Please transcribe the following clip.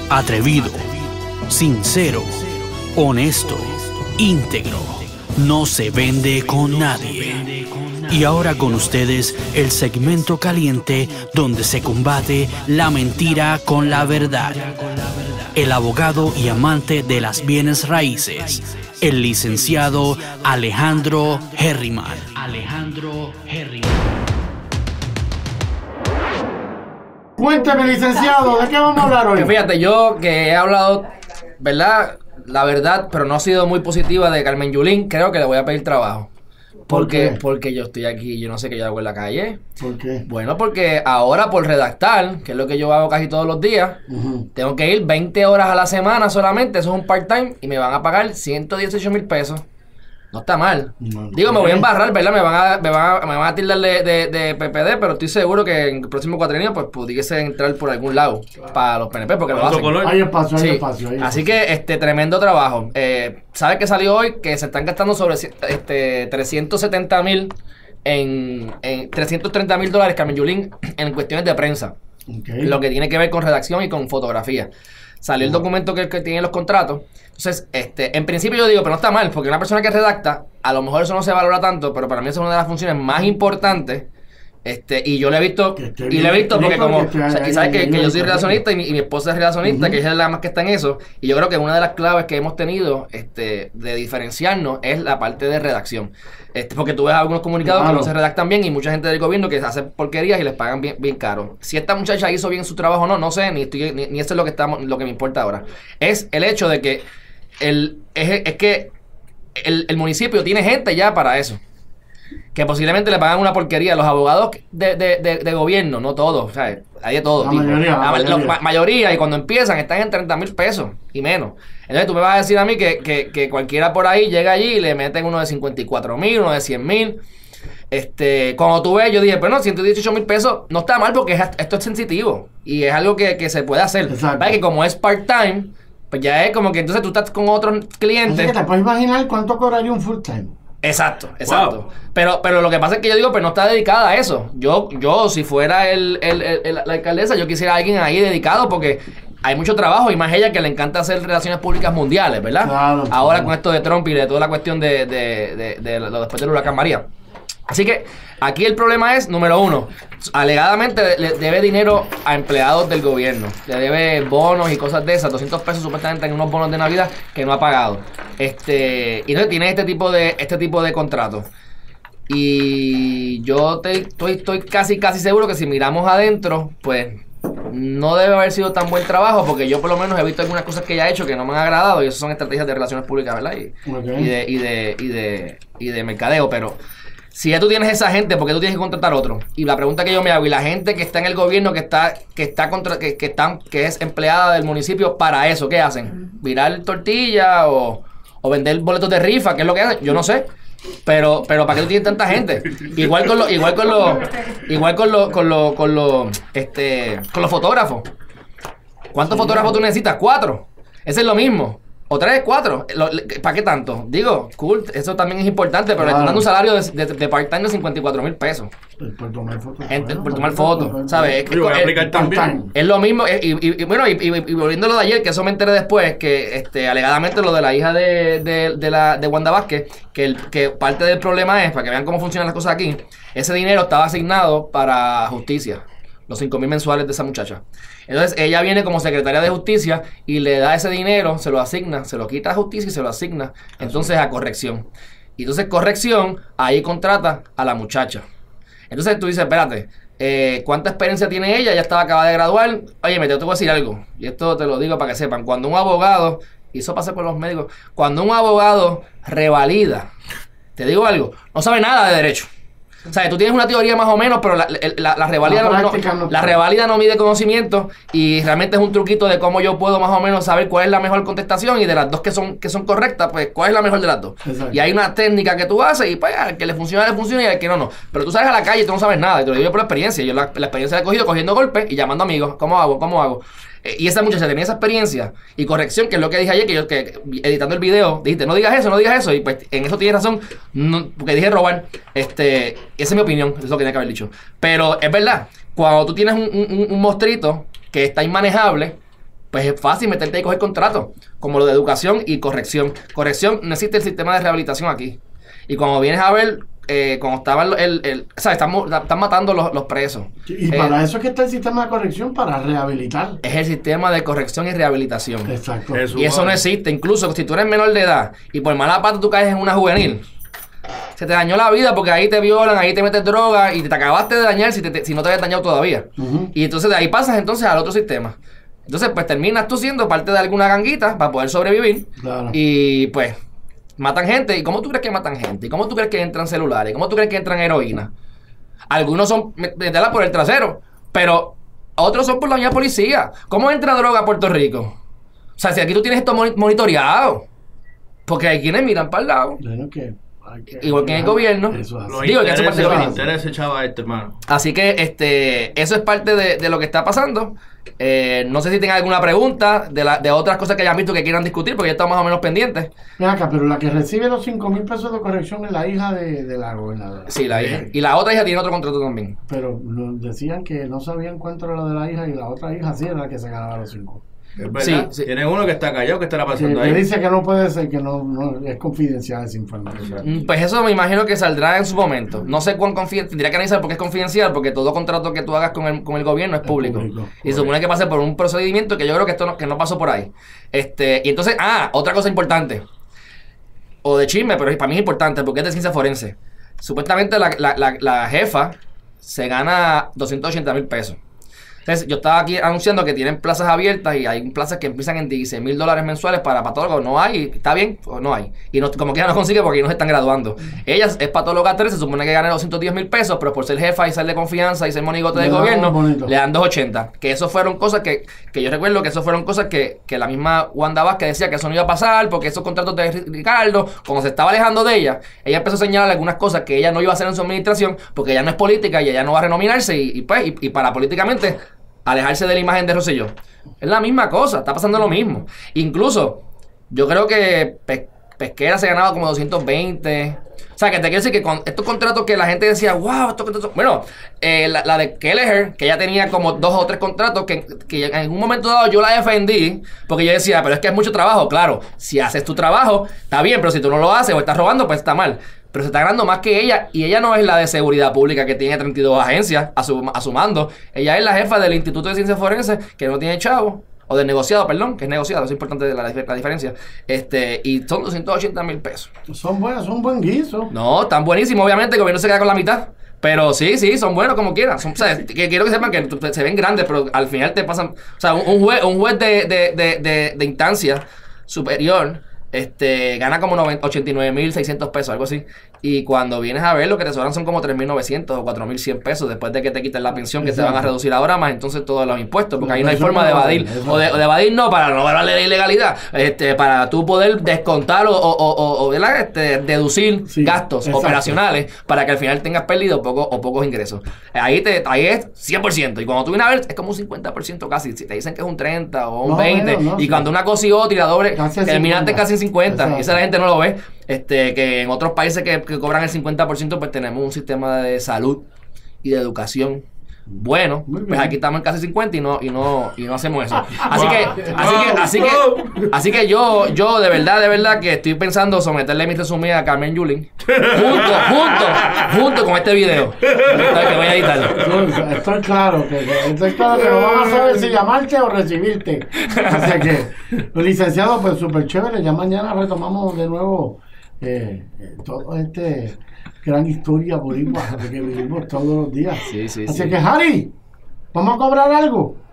atrevido, sincero, honesto, íntegro, no se vende con nadie. Y ahora con ustedes el segmento caliente donde se combate la mentira con la verdad. El abogado y amante de las bienes raíces, el licenciado Alejandro Herriman. Cuénteme, licenciado, ¿de qué vamos a hablar hoy? Fíjate, yo que he hablado, ¿verdad? La verdad, pero no ha sido muy positiva de Carmen Yulín, creo que le voy a pedir trabajo. ¿Por qué? Porque yo estoy aquí, yo no sé qué yo hago en la calle. ¿Por qué? Bueno, porque ahora por redactar, que es lo que yo hago casi todos los días, tengo que ir 20 horas a la semana solamente, eso es un part-time, y me van a pagar 118 mil pesos. No está mal. No, Digo, me voy a embarrar, ¿verdad? Me van a tildar de PPD, pero estoy seguro que en el próximo cuatrienio pues pudiese entrar por algún lado para los PNP, porque lo hacen. Hay espacio, Sí. hay espacio. Así que tremendo trabajo. ¿Sabes qué salió hoy? Que se están gastando sobre 370 mil en $330,000 Carmen Yulín en cuestiones de prensa. Okay. Lo que tiene que ver con redacción y con fotografía. Salió el documento que tiene los contratos. Entonces, en principio yo digo, pero no está mal, porque una persona que redacta, a lo mejor eso no se valora tanto, pero para mí esa es una de las funciones más importantes. Y yo le he visto, porque como, y sabes que yo soy relacionista y mi esposa es relacionista, que ella es la más que está en eso, y yo creo que una de las claves que hemos tenido de diferenciarnos es la parte de redacción. Porque tú ves algunos comunicados que no se redactan bien y mucha gente del gobierno que hace porquerías y les pagan bien caro. Si esta muchacha hizo bien su trabajo o no, no sé, ni eso es lo que me importa ahora. Es el hecho de que el municipio tiene gente ya para eso. Que posiblemente le pagan una porquería a los abogados de gobierno, no todos, o sea, hay de todo. La mayoría, y cuando empiezan están en 30 mil pesos y menos. Entonces tú me vas a decir a mí que cualquiera por ahí llega allí y le meten uno de 54 mil, uno de 100 mil. Cuando tú ves, yo dije, pero no, 118 mil pesos no está mal porque esto es sensitivo y es algo que se puede hacer. ¿Vale? Que como es part-time, pues ya es como que entonces tú estás con otros clientes. Así que te puedes imaginar cuánto cobraría un full-time. Exacto. Wow. Pero lo que pasa es que yo digo, pues no está dedicada a eso. Yo si fuera la alcaldesa, yo quisiera a alguien ahí dedicado porque hay mucho trabajo y más ella que le encanta hacer relaciones públicas mundiales, ¿verdad? Claro. Ahora con esto de Trump y de toda la cuestión de lo después del huracán María. Así que aquí el problema es, número uno, alegadamente le debe dinero a empleados del gobierno. Le debe bonos y cosas de esas, 200 pesos supuestamente en unos bonos de Navidad que no ha pagado. Y entonces tiene este tipo de contratos. Y yo estoy casi seguro que si miramos adentro, pues no debe haber sido tan buen trabajo, porque yo por lo menos he visto algunas cosas que ella ha hecho que no me han agradado, y eso son estrategias de relaciones públicas, ¿verdad? Y de mercadeo, pero si ya tú tienes esa gente, ¿por qué tú tienes que contratar otro? Y la pregunta que yo me hago, y la gente que está en el gobierno, que es empleada del municipio para eso, ¿qué hacen? ¿Virar tortilla o vender boletos de rifa? ¿Qué es lo que hacen? Yo no sé. Pero ¿para qué tú tienes tanta gente? Igual con los fotógrafos. ¿Cuántos fotógrafos tú necesitas? 4. Ese es lo mismo. O 3, 4. ¿Para qué tanto? Digo, cool, eso también es importante, pero le están dando un salario de part-time de 54 mil pesos. Por tomar fotos. Por tomar fotos, ¿sabes? Voy a aplicar también. Es lo mismo, y volviendo a lo de ayer, que eso me enteré después, que alegadamente lo de la hija de Wanda Vázquez, que parte del problema es, para que vean cómo funcionan las cosas aquí, ese dinero estaba asignado para justicia. Los 5,000 mensuales de esa muchacha. Entonces ella viene como secretaria de justicia y le da ese dinero, se lo asigna, se lo quita a justicia y se lo asigna entonces a corrección. Y entonces corrección ahí contrata a la muchacha. Entonces tú dices, espérate, ¿cuánta experiencia tiene ella? Ella acaba de graduar. Oye, te voy a decir algo, y esto te lo digo para que sepan, cuando un abogado, y eso pasa con los médicos, cuando un abogado revalida, te digo algo, no sabe nada de derecho. O sea, tú tienes una teoría más o menos, pero la reválida no mide conocimiento, y realmente es un truquito de cómo yo puedo más o menos saber cuál es la mejor contestación, y de las dos que son correctas, pues cuál es la mejor de las dos. Exacto. Y hay una técnica que tú haces y pues al que le funciona y al que no. Pero tú sales a la calle y tú no sabes nada, y te lo digo por experiencia. Yo la experiencia la he cogido cogiendo golpes y llamando amigos. ¿Cómo hago? Y esa muchacha tenía esa experiencia y corrección, que es lo que dije ayer, que editando el video dijiste, no digas eso, y pues en eso tienes razón, porque dije robar. Esa es mi opinión, es lo que tenía que haber dicho. Pero es verdad, cuando tú tienes un monstruito que está inmanejable, pues es fácil meterte y coger contratos, como lo de educación y corrección. Corrección, no existe el sistema de rehabilitación aquí. Y cuando vienes a ver, cuando estaban o sea, están matando los presos. Y para eso es que está el sistema de corrección, para rehabilitar. Es el sistema de corrección y rehabilitación. Exacto. Y eso no existe. Incluso si tú eres menor de edad y por mala pata tú caes en una juvenil, se te dañó la vida porque ahí te violan, ahí te metes droga y te acabaste de dañar si no te habías dañado todavía. Y entonces de ahí pasas entonces al otro sistema. Entonces pues terminas tú siendo parte de alguna ganguita para poder sobrevivir. Claro. Y pues matan gente. ¿Y cómo tú crees que matan gente? ¿Y cómo tú crees que entran celulares? ¿Cómo tú crees que entran heroína? Algunos son meterla por el trasero, pero otros son por la vía policía. ¿Cómo entra droga a Puerto Rico? O sea, si aquí tú tienes esto monitoreado, porque hay quienes miran para el lado. Bueno, igual que en el gobierno. Digo, que eso es parte del gobierno. Interés echaba hermano. Así que eso es parte de lo que está pasando. No sé si tengan alguna pregunta de otras cosas que hayan visto que quieran discutir, porque ya estamos más o menos pendientes. Ven acá, pero la que recibe los 5,000 pesos de corrección es la hija de la gobernadora. Sí, la hija. Y la otra hija tiene otro contrato también. Pero decían que no sabían cuánto era la de la hija y la otra hija sí era la que se ganaba los 5. Es verdad. Sí. Tiene uno que está callado, que estará pasando ahí. Que dice que no puede ser, que no es confidencial esa información. Pues eso me imagino que saldrá en su momento. No sé cuán confidencial, tendría que analizar porque es confidencial, porque todo contrato que tú hagas con el gobierno es público. Y se supone que pase por un procedimiento que yo creo que esto que no pasó por ahí. Y entonces, otra cosa importante. O de chisme, pero para mí es importante porque es de ciencia forense. Supuestamente la jefa se gana 280,000 pesos. Entonces, yo estaba aquí anunciando que tienen plazas abiertas y hay plazas que empiezan en $16,000 mensuales para patólogos. No hay, ¿está bien? O no hay. Y no, como que ella no consigue porque no se están graduando. Ella es patóloga 3, se supone que gana 210,000 pesos, pero por ser jefa y ser de confianza y ser monigote del gobierno, le dan 280. Que eso fueron cosas que yo recuerdo que eso fueron cosas que la misma Wanda Vázquez decía que eso no iba a pasar porque esos contratos de Ricardo, como se estaba alejando de ella empezó a señalar algunas cosas que ella no iba a hacer en su administración porque ella no es política y ella no va a renominarse y para políticamente alejarse de la imagen de Rosselló. Es la misma cosa, está pasando lo mismo. Incluso, yo creo que Pesquera se ganaba como 220. O sea, que te quiero decir que con estos contratos que la gente decía, wow, estos contratos. Bueno, la de Kelleher, que ya tenía como 2 o 3 contratos, que en un momento dado yo la defendí, porque yo decía, pero es que es mucho trabajo. Claro, si haces tu trabajo, está bien, pero si tú no lo haces o estás robando, pues está mal. Pero se está ganando más que ella, y ella no es la de seguridad pública que tiene 32 agencias a su mando. Ella es la jefa del Instituto de Ciencias Forenses, que no tiene chavo, o del negociado, perdón, que es negociado, eso es importante la diferencia. Y son 280,000 pesos. Son buenos, son buen guiso. No, están buenísimos, obviamente el gobierno se queda con la mitad. Pero sí, son buenos como quieran. O sea, que quiero que sepan que se ven grandes, pero al final te pasan. O sea, un juez de instancia superior gana como 89,600 pesos, algo así. Y cuando vienes a ver, lo que te sobran son como 3,900 o 4,100 pesos después de que te quiten la pensión, que te van a reducir ahora más entonces todos los impuestos, porque ahí no hay forma de evadir. O de evadir no, para no hablarle de ilegalidad, para tú poder descontar o deducir gastos operacionales para que al final tengas pérdida o pocos ingresos. Ahí es 100%. Y cuando tú vienes a ver, es como un 50% casi. Si te dicen que es un 30 o un 20, y cuando una cosa y otra y la doble, terminaste casi en 50. Y esa la gente no lo ve. Que en otros países que cobran el 50%, pues tenemos un sistema de salud y de educación bueno. Pues aquí estamos en casi 50 y no hacemos eso. Así que yo de verdad que estoy pensando someterle mi resumida a Carmen Yulín junto con este video que voy a editar. Estoy claro que no van a saber si llamarte o recibirte. Así que, licenciado, pues súper chévere. Ya mañana retomamos de nuevo todo gran historia boricua que vivimos todos los días. Sí. Así que, Harry, ¿vamos a cobrar algo?